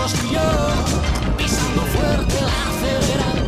los tú y yo, pisando fuerte el acelerador.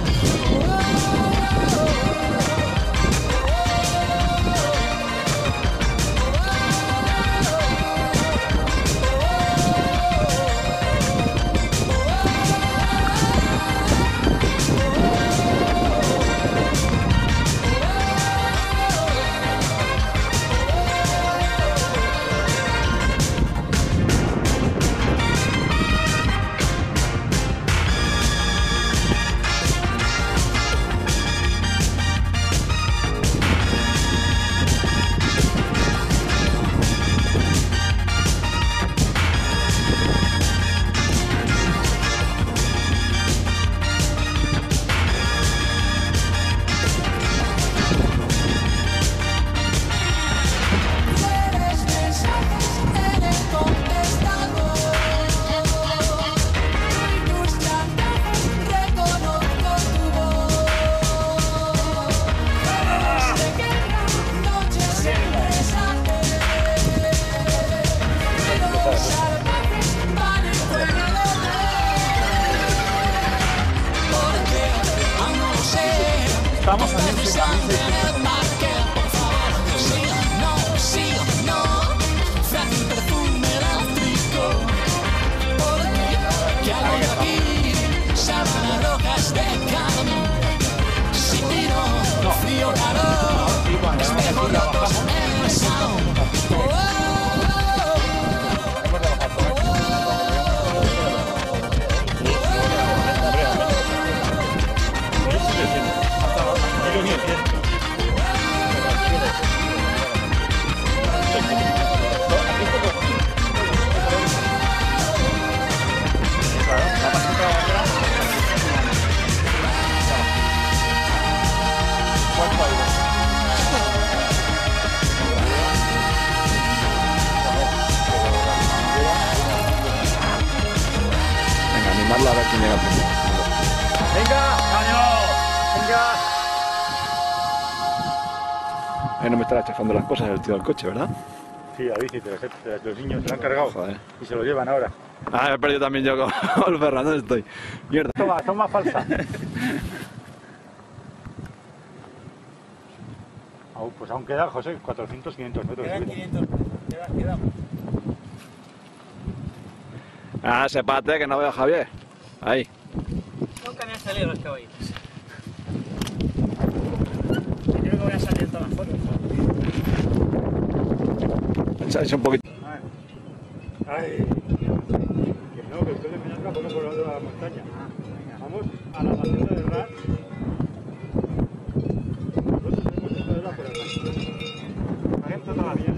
Estamos a 1600. Animarla a ver quién llega primero. ¡Venga! ¡Caño! ¡Venga! Ahí no me estará chafando las cosas el tío del coche, ¿verdad? Sí, a bici, los niños se lo han cargado. Joder. Y se lo llevan ahora. Ah, he perdido también yo con el Ferran, ¿dónde estoy? Mierda. Toma falsa. Pues aún queda, José, 400, 500 metros. Quedan 500, quedamos. Ah, sepate que no veo a Javier. Ahí. Nunca me han salido los caballitos. Yo creo que voy a salir todas las fotos. Echáis un poquito. Ay. Que no, que estoy de Peñasca por el lado de la montaña. Vamos a la estación de Ras. Nosotros hemos estado de la por acá. Ahí está toda la vía.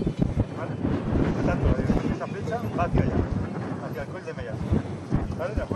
Hacia allá, hacia el Coll de Mella. ¿Vale?